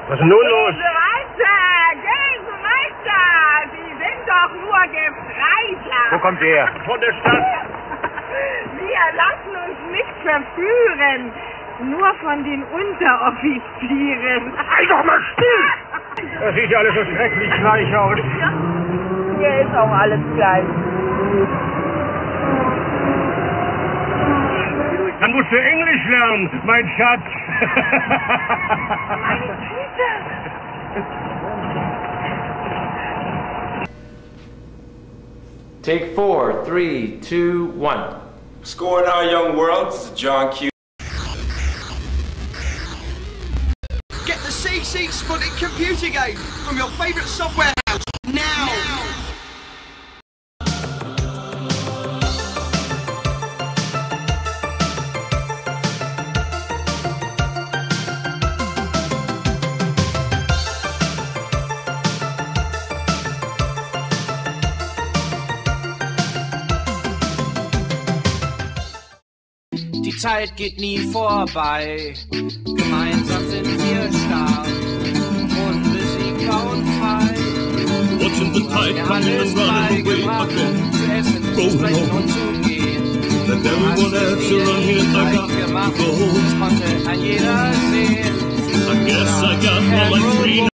Was ist denn nun los? Gehen Sie weiter! Sie sind doch nur Gefreiter! Wo kommt ihr her? Von der Stadt. Wir lassen uns nicht verführen! Nur von den Unteroffizieren! Halt doch mal still! Das sieht ja alles so schrecklich gleich aus. Ja, hier ist auch alles gleich. Dann musst du Englisch lernen, mein Schatz. Meine Güte! Take 4, 3, 2, 1. What's going on, young world? This is John Q. Get the CC Sputnik computer game from your favorite software house now. Die Zeit geht nie vorbei, gemeinsam sind wir stark, unbesiegbar und frei. Watching the tide come in and running away again. Zu essen, zu sprechen und zu gehen. And everyone else around here, I got to go. Das konnte ein jeder sehen. I guess I got all my free